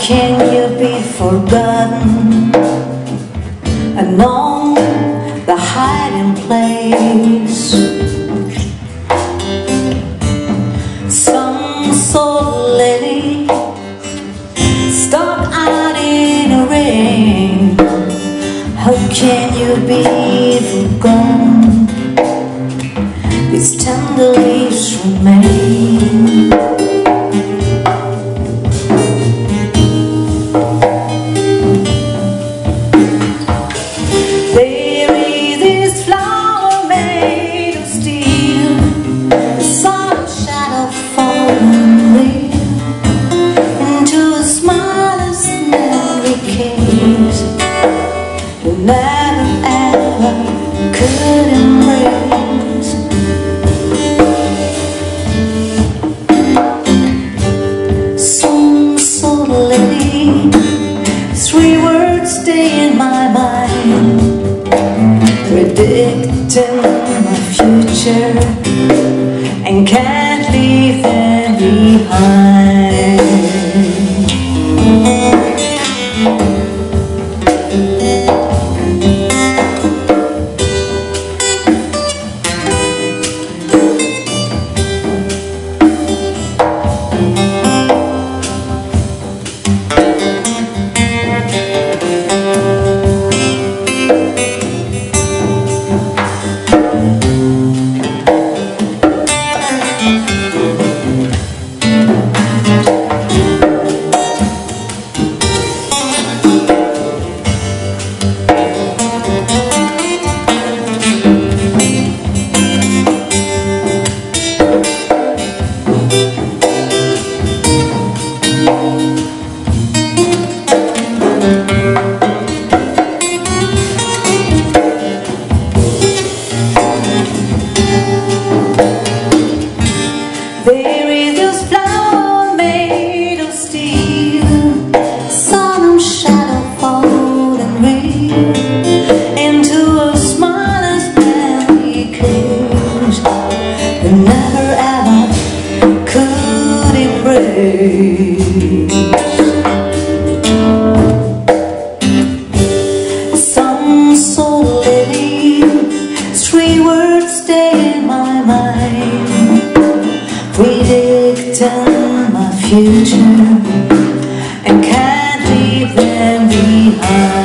can you be forgotten and know the hiding place? Some sword lily stuck out in a ring. How can you be forgotten? These tender leaves remain. There is this flower made of steel, the sun shadow falling real into a smallest memory case you never ever could embrace. Some sword lily, 3 words stay in my mind, predicting my future and can't leave them behind. There is this flower made of steel, sun shadow falling real into a smallest memory cage you never ever could embrace. Some sword lily, 3 words stay in my mind, predicting my future and can't leave them behind.